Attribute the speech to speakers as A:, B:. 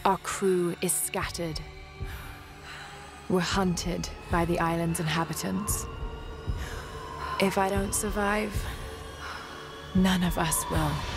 A: Our crew is scattered. We're hunted by the island's inhabitants. If I don't survive, none of us will.